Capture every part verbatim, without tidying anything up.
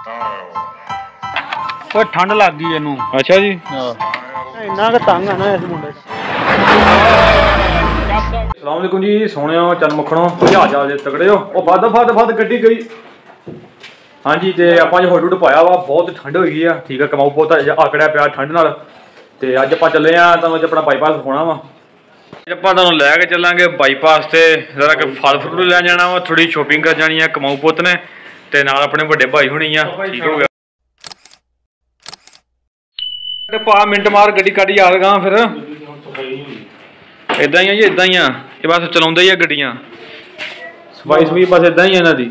ओए ठंड लग गई इनू। अच्छा जी इन्ना क तंग है ना इस मुंडे। अस्सलाम वालेकुम जी सोहणियो चल मक्खणो की हाल चाल जे तगड़े हो। ओ फद फद फद गड्डी गई। हाँ जी तो आप जो हुड हुड पाया वा बहुत ठंड हो गई है ठीक है कमाऊ बहुत आकड़िया पिया ठंड नाल ते अज आप चले हाँ तुम अज अपना बाईपास दिखाना वा आप तुम लैके चलांगे बाईपास से जरा कि फल फ्रूट लै जाना वा थोड़ी शॉपिंग कर जानी है कमाऊ पुत ने ते नाल अपने बड़े भाई होनी आ ठीक हो गया पा मिनट मार गड्डी कट यार गा फिर इदा ही है जी इदा ही आ ये बस चलाते ही है गड्डियां सफाई सफाई बस इदा ही है इन्हों की।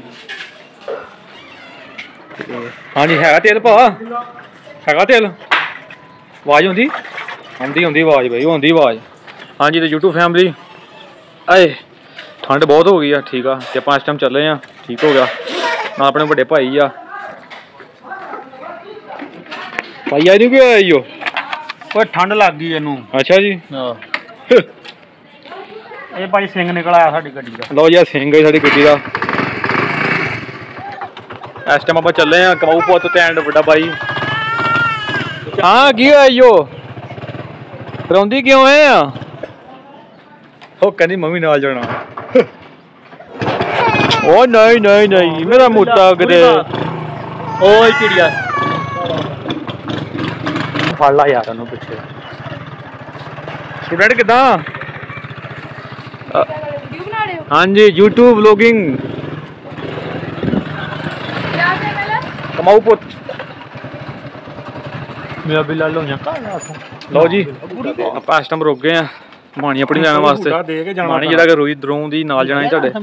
हाँ जी है तेल भा है तेल आवाज़ आँदी आँदी आँदी आवाज़ भाई आँदी आवाज़। हाँ जी तो यूट्यूब फैमिली आए ठंड बहुत हो गई है ठीक है तो आप इस टाइम चले हैं ठीक हो गया ना अपने बड़े भाई आ भाई आई नहीं कोई आई हो ओए ठंड लग गई इनू। अच्छा जी ये भाई सिंह निकल आया साडी गड्डी दा। लो जी सिंह है साडी गड्डी दा। इस टाइम आप चले हैं कमाऊ पुत ते एंड बड़ा भाई। हाँ की होया रोंदी क्यों है ओ कहनी मम्मी नाल जाना ओ नहीं नहीं नहीं मेरा मुद्दा कदे ओ चिड़िया फड़ ला यार उन्होंने पिछे। स्टूडेंट किदा हाँ जी यूट्यूब व्लॉगिंग कमाऊ पुत मेरा बिल लो लो जी आप इस टाइम रुक गए हैं मानी अपनी लैन वास्ते मानी जेड़ा कि रोई दरों दी नाल जाना तुहाडे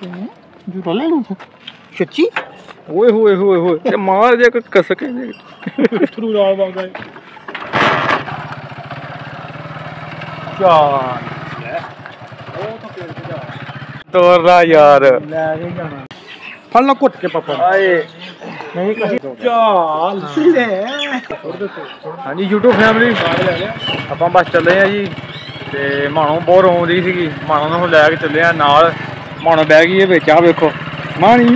सच्ची ओए होए होए होए मार जे कसके थ्रू नाल वगदा तोर ला यार ले जाना फल लो कुट के पापा आए नहीं कहीं चाल ले हाँ जी यूट्यूब फैमिली आप बस चले हैं जी ते मानो बहुत रों दी सी मानो ने लैके चले हैं नाल मानो बह गई है बिच आ वेखो मानी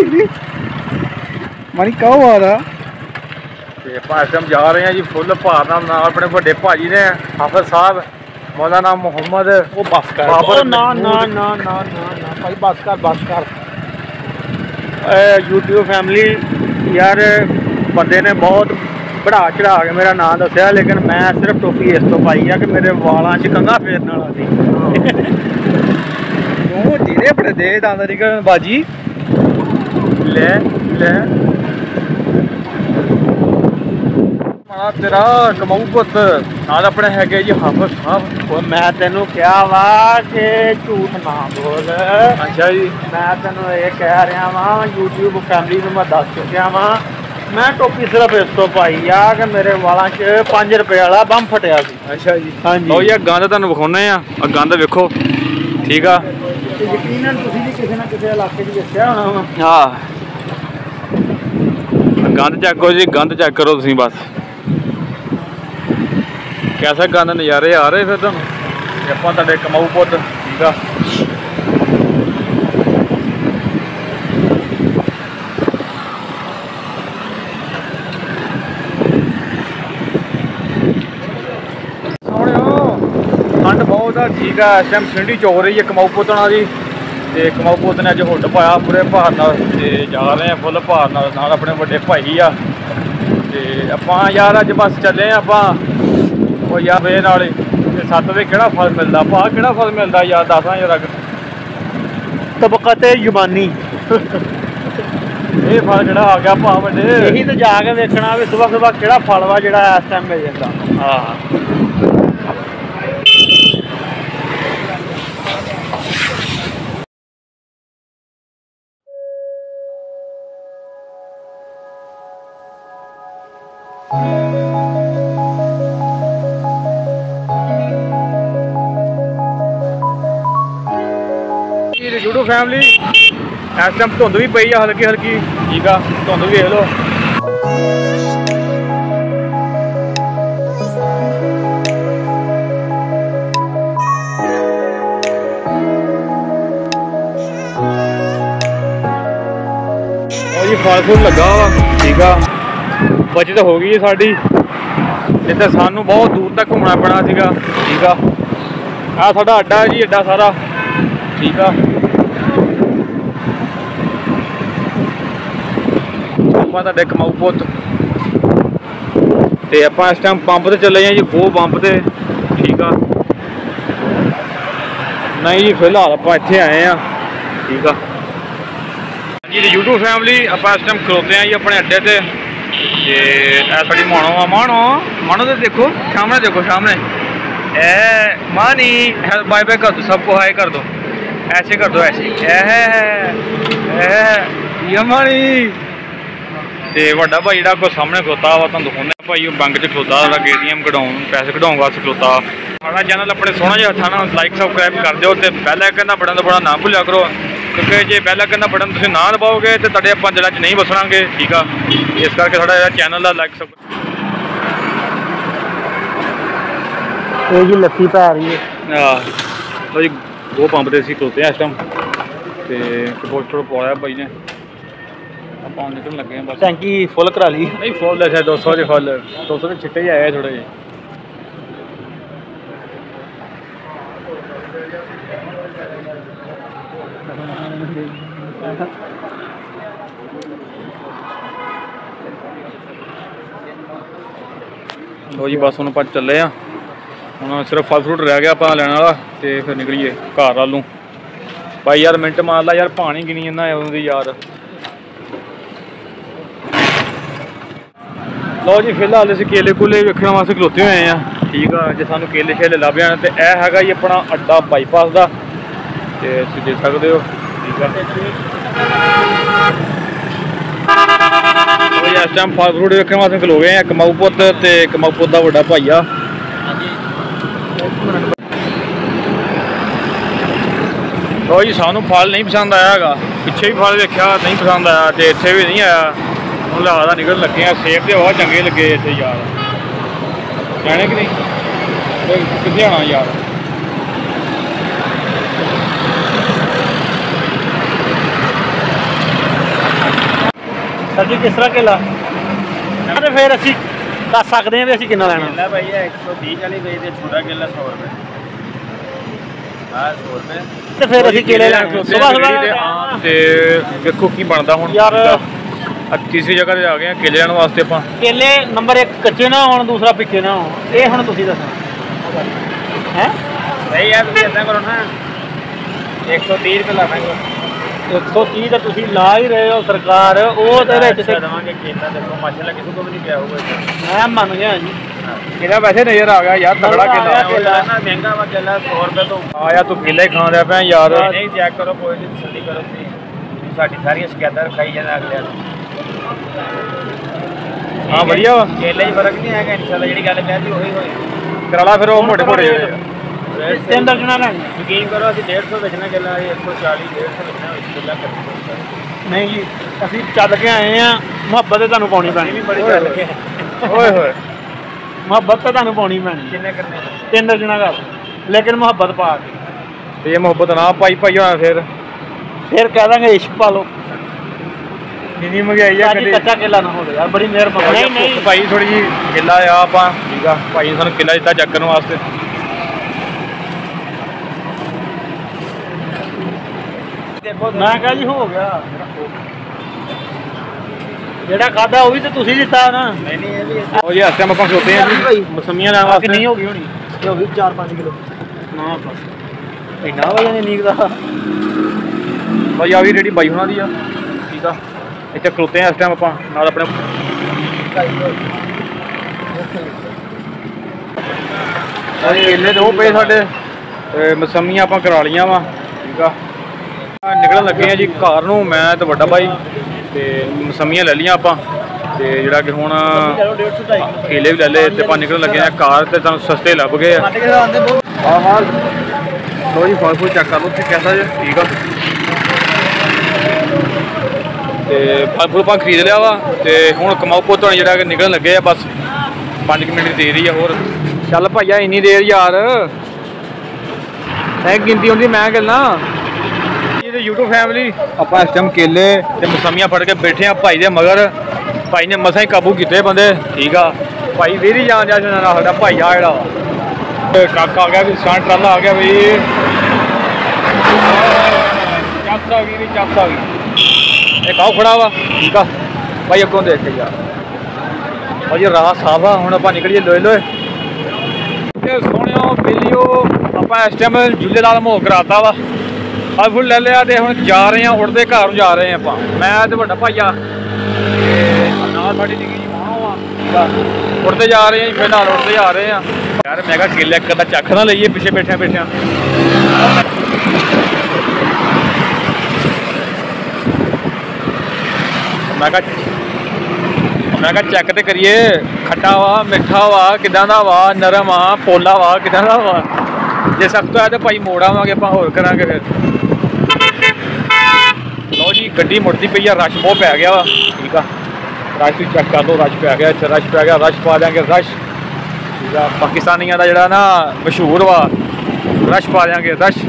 मानी कहो आ रहा ते आप इस टाइम जा रहे हैं जी फुल भार नाल नाल अपने बड़े भाजी ने हाफिज साहब मौलाना मोहम्मद वो बस कर बाबर ना ना ना ना ना ना भाई बस कर बस कर यूट्यूब फैमिली यार बंदे ने बहुत बढ़ा चढ़ा के मेरा नाम दसिया लेकिन मैं सिर्फ टोपी इस तो पाई है कि मेरे वालों च कंघा फेरने वाला सी तू धीरे बड़े दे दांदा निकल बाजी ले ले तेरा कमाऊ पुत नाल अपने है जी हाफिज साहब और मैं तेनू क्या वा कि झूठ ना बोल। अच्छा जी मैं तेनू ये कह रहा वा यूट्यूब फैमिली में मैं दस चुकिया वा मैं टोपी सिर्फ इस तो पाई आ कि मेरे वालों च पाँच रुपए वाला बम फटिया सी। अच्छा जी हाँ जी लो जी गंद तुहानू विखाने आ गंद वेखो ठीक आ यकीनन तुसीं भी किसी ना किसी इलाके च दस्सिया होना वा। हाँ गंद चेक करो जी गंद चेक करो तुसीं बस कैसा गंद नज़ारे आ रहे फिर तुहानू आप तुहाडे कमाऊ पुत ठीक आ। ठंड बहुत है ठीक है इस टाइम सिंडी चो रही है कमाऊ पुत की ते कमाऊ पुत ने अज हुड पाया पूरे भार नाल ते जा रहे हैं फुल भार नाल नाल अपने बड़े भाई आ ते आपां यार अज बस चले आपां ਉਹ ਯਾਰ ਵੇ ਨਾਲ ਤੇ ਸੱਤ ਵੇ ਕਿਹੜਾ ਫਲ ਮਿਲਦਾ ਭਾ ਕਿਹੜਾ ਫਲ ਮਿਲਦਾ ਯਾਰ ਦੱਸਾਂ ਯਾਰ ਤਬਕਤ ਯਮਾਨੀ ਇਹ ਫਲ ਜਿਹੜਾ ਆ ਗਿਆ ਭਾ ਵੱਡੇ ਇਹੀ ਤਾਂ ਜਾ ਕੇ ਵੇਖਣਾ ਵੀ ਸੁਬਾ ਸੁਬਾ ਕਿਹੜਾ ਫਲ ਵਾ ਜਿਹੜਾ ਇਸ ਟਾਈਮ ਮਿਲ ਜਾਂਦਾ। ਹਾਂ यूट्यूब फैमिली इस टाइम धुंध भी पई है हल्की हल्की ठीक आ धुंध भी देख लो जी फल फूल लगा वा ठीक है बचत हो गई साड़ी नहीं तो सानू बहुत दूर तक घूमना पैना सीगा ठीक है आ साडा अड्डा है जी अड्डा सारा ठीक है ਆਪਾਂ ਤੁਹਾਡੇ ਕਮਾਊ ਪੁੱਤ ਤੇ ਆਪਾਂ ਇਸ ਟਾਈਮ ਪੰਪ ਤੇ ਚੱਲੇ ਆ ਜੀ ਉਹ ਪੰਪ ਤੇ ਠੀਕ ਆ ਨਹੀਂ ਜੀ ਫਿਲਹਾਲ ਆਪਾਂ ਇੱਥੇ ਆਏ ਆ ਠੀਕ ਆ जी यूट्यूब फैमिली आप इस टाइम खलोते हैं जी अपने अड्डे ते ए साड़ी मानो आ मानो मानो तो देखो सामने देखो सामने ए मानी बाय बाय कर दो सबको हाय कर दो ऐसे कर दो ऐसे ए ये मानी ते वड्डा भाई जिहड़ा कोई सामने खलोता वा तुहानूं दिखाउने भाई बैंक च खलोता ए टी एम कढाउण पैसे कढाउण वास्ते खलोता साडा चैनल अपने सोहना जिहा हत्थां नाल लाइक सबसक्राइब कर दिओ ते बेल आइकन दा बटन दबाउणा ना भुल्लिया करो क्योंकि जो बेल आइकन का बटन तुम ना दबाओगे तो तुहाडे आपां दिलां च नहीं बसणांगे ठीक है इस करके साडा चैनल का लाइक सब जी लस्सी पै रही है हाँ तो जी वो पंप से असीं खलोते हैं इस टाइम तो पोस्टर पवाया भाई ने आप निकलन लगे हैं बस टैंकी फुल करा ली नहीं फुल है दो सौ के फुल दो सौ के छिट्टे ही आए थोड़े जे लो जी बस हम आप चले हाँ हम सिर्फ फल फ्रूट रह गया अपना लैने वाला तो फिर निकलीए घर वाल नूं भाई यार मिनट मार ला यार पानी गिनी जाना उन्होंने यार लो जी फिलहाल असीं केले कूले वेखण वास्ते खलोते हुए हैं ठीक है जो सानू केले शेले लभ जाने तो यह है जी अपना अड्डा बाईपास का तो तुसीं देख सकते हो ठीक है इस टाइम फल फ्रूट वेखण वास्ते खलो गए हैं कमाऊ पुत ते कमाऊ पुत दा वड्डा भाई आ तो जी सानू फल नहीं पसंद आया है पिछे भी फल वेख्या नहीं पसंद आया तो इत्थे भी नहीं आया हम लिहाजा निकल लगे हैं सेब तो बहुत चंगे लगे इतने यार कहने कि नहीं कितने आना यार सर जी किस तरह केला तो फिर असी दस सकते हैं भी असी कितना लेना केला भाई एक सौ तीस वाली गई थी छोटा केला सौ रुपये हाँ सौ रुपये तो फिर असी केले लेने सुबह सुबह देखो की बनता हुण यार तीसरी जगह ते आ गए केले लेने वास्ते आपां केले नंबर एक कच्चे ना होण दूसरा पिक्के ना हो ये हुण तुसीं दसो हैं नहीं यार तुसीं इदां करो ना एक सौ तीस रुपये लावांगे एक सौ तीस तो तुसीं ला ही रहे हो सरकार वो तो देवांगे केला देखो माशाल्लाह किसी को भी नहीं गया होगा मैं मान गया जी केला वैसे नजर आ गया यार तगड़ा केला केला ना महंगा वा केला सौ रुपये तो आया तू केला ही खान रहा पे यार नहीं चेक करो कोई नहीं तसल्ली करो साडी सारी शिकायतां रखाई जाना अगले हाँ बढ़िया वा केले ही फर्क नहीं है इंशाल्लाह जी गल कहती वही होई कराला फिर वो मोटे मोटे तीन दर्जन लेनी यकीन करो अभी डेढ़ सौ बेचना केला एक सौ चालीस डेढ़ सौ बेचना केला कर नहीं जी असीं चल के आए हैं मुहब्बत तुहानूं पाउणी पैनी बड़ी चल के ओए होए मुहब्बत तो तुहानूं पाउणी पैनी किन्ने करने तीन दर्जन कर लेकिन मुहब्बत पा के ते ये मोहब्बत ना पाई पाई होना फिर फिर कह देंगे इश्क पा लो इन्नी महंगाई है कदे कच्चा केला ना हो यार बड़ी मेहरबानी नहीं नहीं भाई थोड़ी जी केला आ आपां ठीक आ भाई सानूं केला दित्ता चेक करन वास्ते देखो मैं कहा जी हो गया जेड़ा खादा वो भी तो तुसीं दित्ता ना नहीं नहीं ये भी और ये इस टाइम आपां खलोते हैं जी मौसमियां लैण वास्ते नहीं होगी होनी ये होगी चार पाँच किलो ना बस इन्ना वजन नहीं निकदा भाई आ भी रेडी बाई होना दी आ ठीक आ इत्थे खलोते हैं इस टाइम आपां नाल अपने केले तो पे साडे मौसमियां आपां करा लियां वा ठीक आ निकलन लगे हैं जी घर नूं मैं ते वड्डा भाई ते मौसमियां ले लियां आपां ते जेह्ड़ा कि हुण केले भी ले ले ते आपां निकलन लगे हैं घर ते तुहानूं सस्ते लभ गए हाँ हाँ लो जी फल फूल चेक कर लो कैसा जी ठीक आ ते फल फूल आपां खरीद लिया वा ते हुण कमाऊ पुत्त होने जेह्ड़ा कि निकलन लगे आ बस पाँच मिनट दी देर ही आ होर चल भाइया इन्नी देर यार मैं गिनती होंदी मैं गल्लां यूट्यूब फैमिली आप इस टाइम केले ते मौसमियां फड़ के बैठे हैं भाई दे मगर ਭਾਈ ਨੇ ਮਸਾਂ ਹੀ ਕਾਬੂ ਕੀਤੇ ਬੰਦੇ ਠੀਕ ਆ ਭਾਈ ਵੀਰੀ ਜਾਣ ਜਾ ਸਾਡਾ ਭਾਈ ਆ ਜਿਹੜਾ ਵਾ ਕਾਕਾ ਆ ਗਿਆ ਵੀ ਸਾਂ ਟਰਾਲਾ ਆ ਗਿਆ ਬਈ ਚੱਸ ਆ ਗਈ ਵੀ ਚੱਸ ਆ ਗਈ ਇਹ ਕਾਹ ਖੜਾ ਵਾ ਠੀਕ ਆ ਭਾਈ ਅੱਗੋਂ ਦੇਖ ਕੇ ਯਾਰ ਭਾਜੀ ਰਾਹ ਸਾਫ ਆ ਹੁਣ ਆਪਾਂ ਨਿਕਲੀਏ ਲੋਏ ਲੋਏ ਤੇ ਸੋਹਣਿਓ ਬੇਲੀਓ ਆਪਾਂ ਇਸ ਟਾਈਮ ਜੁੱਲੇਲਾਲ ਮੋਹ ਕਰਾਤਾ ਵਾ ਫਲ ਫੁੱਲ ਲੈ ਲਿਆ ਤੇ ਹੁਣ ਜਾ ਰਹੇ ਆ ਉੜਦੇ ਘਰ ਨੂੰ ਜਾ ਰਹੇ ਆ ਆਪਾਂ ਮੈਂ ਤੇ ਵੱਡਾ ਭਾਈਆ ਤੇ ਨਾਲ ਸਾਡੀ ਨਿੱਕੀ ਜੀ ਮਾਂ ਵਾ ਉੜਦੇ ਜਾ ਰਹੇ ਆ ਫਿਰ ਨਾਲ ਉੜਦੇ ਜਾ ਰਹੇ ਆ ਯਾਰ ਮੈਂ ਕਿਹਾ ਕੇਲੇ ਇੱਕ ਅੱਧਾ ਚੱਖ ਨਾ ਲਈਏ ਪਿੱਛੇ ਬੈਠਿਆਂ ਬੈਠਿਆਂ ਮੈਂ ਕਿਹਾ ਮੈਂ ਕਿਹਾ ਚੈੱਕ ਤੇ ਕਰੀਏ ਖੱਟਾ ਵਾ ਮਿੱਠਾ ਵਾ ਕਿਦਾਂ ਦਾ ਵਾ ਨਰਮ ਆ ਪੋਲਾ ਵਾ ਕਿਦਾਂ ਦਾ ਵਾ ਜੇ ਸਖਤ ਹੋਇਆ ਤੇ ਭਾਈ ਮੋੜ ਆਵਾਂਗੇ ਆਪਾਂ ਹੋਰ ਕਰਾਂਗੇ ਫਿਰ ਲਓ ਜੀ ਗੱਡੀ ਮੁੜਦੀ ਪਈ ਆ ਰਸ਼ ਬਹੁਤ ਪੈ ਗਿਆ ਵਾ ਠੀਕ ਆ ਰਸ਼ ਵੀ ਚੈੱਕ ਕਰ ਲਓ ਰਸ਼ ਪੈ ਗਿਆ ਇੱਥੇ ਰਸ਼ ਪੈ ਗਿਆ ਰਸ਼ ਪਾ ਦਿਆਂਗੇ ਰਸ਼ ਠੀਕ ਆ ਪਾਕਿਸਤਾਨੀਆਂ ਦਾ ਜਿਹੜਾ ਨਾ ਮਸ਼ਹੂਰ ਵਾ ਰਸ਼ ਪਾ ਦਿਆਂਗੇ ਰਸ਼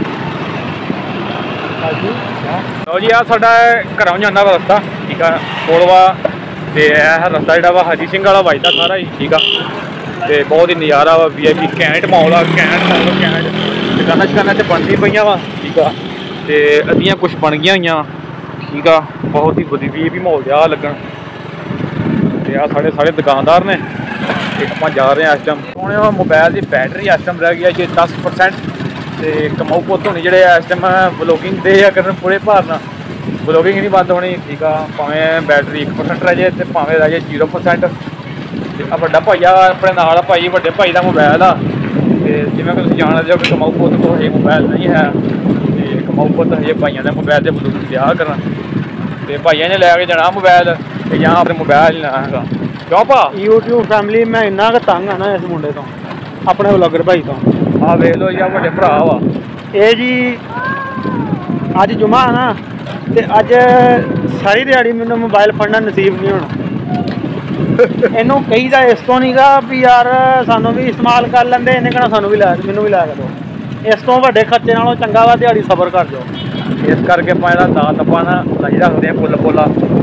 ਲਓ ਜੀ ਆ ਸਾਡਾ ਘਰੋਂ ਜਾਂਦਾ ਵਾ ਰਸਤਾ ਠੀਕ ਆ ਕੋਲਵਾ ਤੇ ਇਹ ਰਸਤਾ ਜਿਹੜਾ ਵਾ ਹਾਜੀ ਸਿੰਘ ਵਾਲਾ ਵੱਜਦਾ ਸਾਰਾ ਹੀ ਠੀਕ ਆ ਤੇ ਬਹੁਤ ਹੀ ਨਜ਼ਾਰਾ ਵਾ ਵੀ ਆਈ ਪੀ ਘੈਂਟ ਮਾਹੌਲ ਆ ਘੈਂਟ ਮਾਹੌਲ ਘੈਂਟ ਦੁਕਾਨਾਂ ਸ਼ਕਾਨਾਂ 'ਚ ਬਣਦੀ ਪਈਆਂ ਵਾ ਠੀਕ ਆ ਤੇ ਅੱਧੀਆਂ ਕੁਛ ਬਣ ਗਈਆਂ ਹੋਈਆਂ ਠੀਕ ਆ ਬਹੁਤ ਹੀ ਵਧੀਆ ਵੀ ਵੀ ਮਾਹੌਲ ਜਿਹਾ ਲੱਗਣ ਤੇ ਆ ਸਾਡੇ ਸਾਰੇ ਦੁਕਾਨਦਾਰ ਨੇ ਤੇ ਆਪਾਂ ਜਾ ਰਹੇ ਹਾਂ ਇਸ ਟਾਈਮ ਹੁਣ ਮੋਬਾਈਲ ਦੀ ਬੈਟਰੀ ਇਸ ਟਾਈਮ ਰਹਿ ਗਈ ਜੀ ਦਸ ਪਰਸੈਂਟ ਤੇ ਕਮਾਊ ਪੁੱਤ ਹੋਣੀ ਜਿਹੜੇ ਇਸ ਟਾਈਮ ਵਲੋਗਿੰਗ ਦੇ ਆ ਕਰਨ ਪੂਰੇ ਭਾਰ ਨਾਲ ਵਲੋਗਿੰਗ ਨਹੀਂ ਬੰਦ ਹੋਣੀ ਠੀਕ ਆ ਭਾਵੇਂ ਬੈਟਰੀ ਇੱਕ ਪਰਸੈਂਟ ਰਹਿ ਜਾਏ ਤੇ ਭਾਵੇਂ ਰਹਿ ਜਾਏ ਜ਼ੀਰੋ ਪਰਸੈਂਟ ਤੇ ਆ ਵੱਡਾ ਭਾਈਆ ਆਪਣੇ ਨਾਲ ਭਾਈ ਵੱਡੇ ਭਾਈ ਦਾ ਮੋਬਾਈਲ ਆ ਤੇ ਜਿਵੇਂ ਕਿ ਤੁਸੀਂ ਜਾਣਦੇ ਹੋ ਕਿ ਕਮਾਊ ਪੁੱਤ ਕੋਲ ਹਜੇ ਮੋਬਾਈਲ ਨਹੀਂ ਹੈ ਤੇ ਕਮਾਊ ਪੁੱਤ ਹਜੇ ਭਾਈਆਂ ਦੇ ਮੋਬਾਈਲ ਤੇ ਵਲੋਗਿੰਗ ਦਿਆ ਕਰਨ ਤੇ ਭਾਈਆਂ ਨੇ ਲੈ ਕੇ ਜਾਣਾ ਮੋਬਾਈਲ ਤੇ ਜਾਂ ਆਪਣੇ ਮੋਬਾਈਲ ਹੀ ਲੈਣਾ ਹੈਗਾ ਕਿਉਂ ਭਾ YouTube ਫੈਮਿਲੀ ਮੈਂ ਇੰਨਾ ਕੁ ਤੰਗ ਆ ਨਾ ਇਸ ਮੁੰਡੇ ਤੋਂ ਆਪਣੇ ਵਲੋਗਰ ਭਾਈ ਤੋਂ ਆਹ ਵੇਖ ਲਓ ਜੀ ਆ ਵੱਡੇ ਭਰਾ ਵਾ ਇਹ ਜੀ ਅੱਜ ਜੁਮਾ ਆ ਨਾ ਤੇ ਅੱਜ ਸਾਰੀ ਦਿਹਾੜੀ ਮੈਨੂੰ ਮੋਬਾਈਲ ਫੜਨਾ ਨਸੀਬ ਨਹੀਂ ਹੋਣਾ ਇਹਨੂੰ ਕਹੀਦਾ ਇਸ ਤੋਂ ਨਹੀਂਗਾ ਵੀ ਯਾਰ ਸਾਨੂੰ ਵੀ ਇਸਤੇਮਾਲ ਕਰ ਲੈਂਦੇ ਇਹਨੇ ਕਹਿਣਾ ਸਾਨੂੰ ਵੀ ਲੈ ਮੈਨੂੰ ਵੀ ਲੈ ਕੇ ਦਿਓ ਇਸ ਤੋਂ ਵੱਡੇ ਖਰਚੇ ਨਾਲੋਂ ਚੰਗਾ ਵਾ ਦਿਹਾੜੀ ਸਬਰ ਕਰ ਜਾਓ ਇਸ ਕਰਕੇ ਆਪਾਂ ਜਿਹੜਾ ਦਾਤ ਆਪਾਂ ਨਾ ਲਾਈ ਰੱਖਦੇ ਹਾਂ ਪੁੱਲ ਪੋਲਾ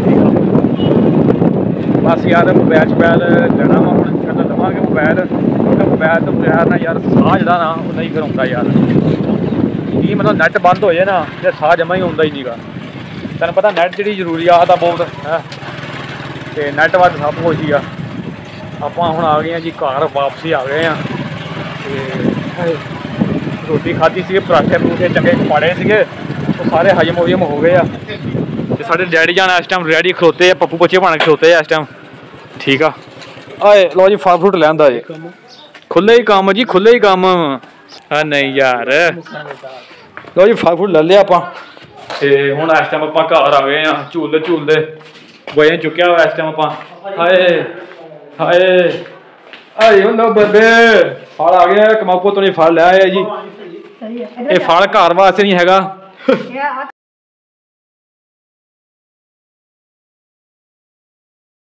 ਬਸ ਯਾਰ ਮੋਬਾਈਲ ਸ਼ਬੈਲ ਲੈਣਾ ਵਾ ਹੁਣ ਛੱਡ ਲਵਾਂਗੇ ਮੋਬਾਈਲ ਕਿਉਂਕਿ ਮੋਬਾਈਲ ਤੋਂ ਬਗੈਰ ਨਾ ਯਾਰ ਸਾਹ ਜਿਹੜਾ ਨਾ ਉਹ ਨਹੀਂ ਕਰਾਉਂਦਾ ਯਾਰ ਕੀ ਮਤਲਬ ਨੈੱਟ ਬੰਦ ਹੋ ਜਾਏ ਨਾ ਤੇ ਸਾਹ ਜਮਾ ਹੀ ਹੁੰਦਾ ਹੀ ਨਹੀਂਗਾ ਤੈਨੂੰ ਪਤਾ ਨੈੱਟ ਜਿਹੜੀ ਜ਼ਰੂਰੀ ਆ ਤਾਂ ਬਹੁਤ ਹੈ ਤੇ ਨੈੱਟ ਵੱਧ ਸਭ ਕੁਛ ਹੀ ਆ ਆਪਾਂ ਹੁਣ ਆ ਗਏ ਹਾਂ ਜੀ ਘਰ ਵਾਪਸੀ ਆ ਗਏ ਹਾਂ ਤੇ ਰੋਟੀ ਖਾਧੀ ਸੀਗੇ ਪਰਾਠੇ ਪਰੂਠੇ ਚੰਗੇ ਪਾੜੇ ਸੀਗੇ ਉਹ ਸਾਰੇ ਹਜਮ ਹਜਮ ਹੋ ਗਏ ਆ ਤੇ ਸਾਡੇ ਡੈਡੀ ਜਾਣਾ ਇਸ ਟਾਈਮ ਰੈਡੀ ਖਲੋਤੇ ਆ ਪੱਪੂ ਬੱਚੇ ਬਣ ਕੇ ਖਲੋਤੇ ਆ ਇਸ ਟਾਈਮ ਠੀਕ ਆ ਆਏ ਲਓ ਜੀ ਫਲ ਫਰੂਟ ਲੈਂਦਾ ਜੀ ਖੁੱਲੇ ਹੀ ਕੰਮ ਜੀ ਖੁੱਲੇ ਹੀ ਕੰਮ ਆ ਨਹੀਂ ਯਾਰ ਲਓ ਜੀ ਫਲ ਫਰੂਟ ਲੈ ਲਿਆ ਆਪਾਂ ਤੇ ਹੁਣ ਇਸ ਟਾਈਮ ਆਪਾਂ ਘਰ ਆ ਗਏ ਆ ਝੂਲਦੇ ਝੂਲਦੇ ਗੋਏ ਚੁੱਕਿਆ ਹੋਇਆ ਇਸ ਟਾਈਮ ਆਪਾਂ ਹਾਏ ਹਾਏ ਆਏ ਹੁੰਦਾ ਬੱਬੇ ਫਲ ਆ ਗਿਆ ਕਮਾਪੋ ਤੋਂ ਫਲ ਲੈ ਆਇਆ ਜੀ ਇਹ ਫਲ ਘਰ ਵਾਸਤੇ ਨਹੀਂ ਹੈਗਾ